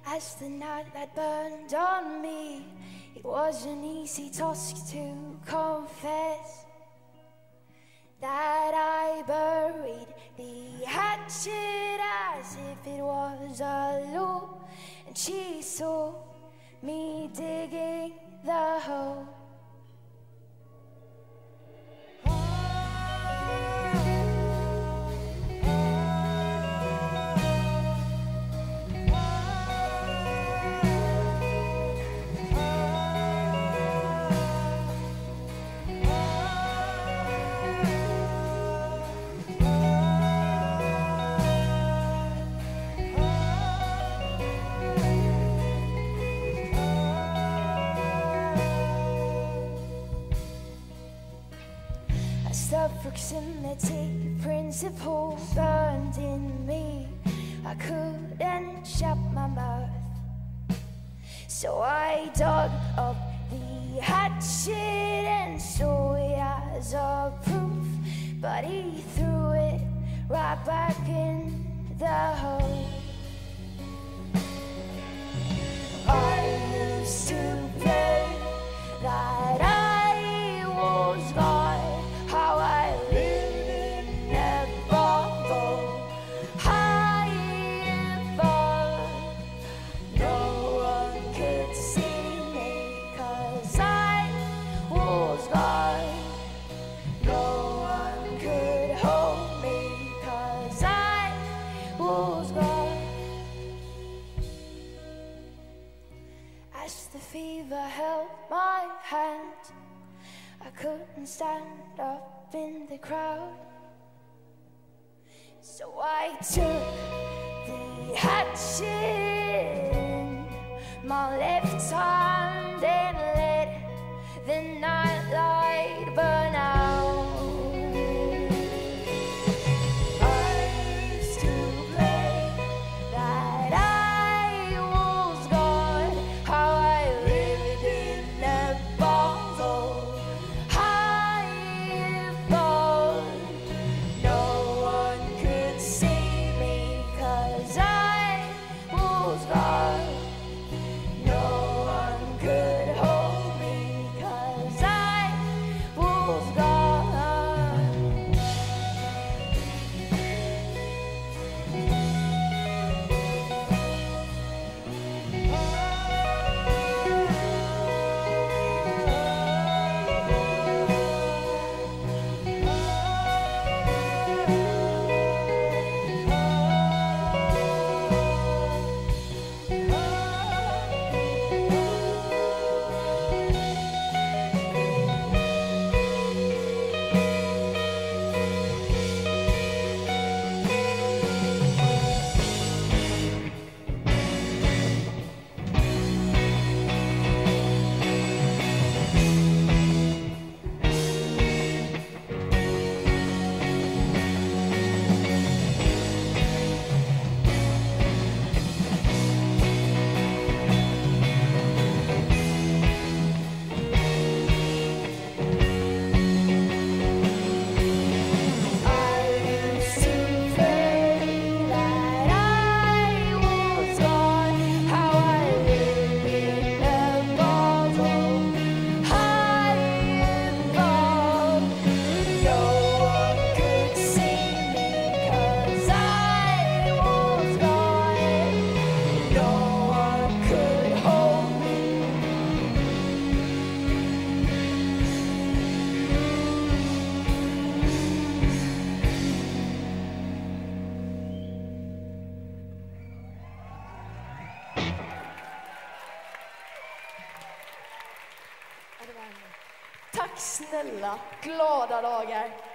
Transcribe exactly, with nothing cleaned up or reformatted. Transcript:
as the night that burned on me. It was an easy task to confess that I buried the hatchet as if it was a lure, and she saw me digging the hole. The proximity principle burned in me. I couldn't shut my mouth, so I dug up the hatchet and saw it as a proof. But he threw it right back in the hole. I used to play that I was God. How I lived in a bubble, high and far. No one could see me, 'cause I was gone. No one could hold me, 'cause I was gone. As the fever held my hand, I couldn't stand up in the crowd, so I took the hatchet in my left hand and let the night light burn out. I used to play that I was God, how I lived in a bottle. Tack snälla, glada dagar.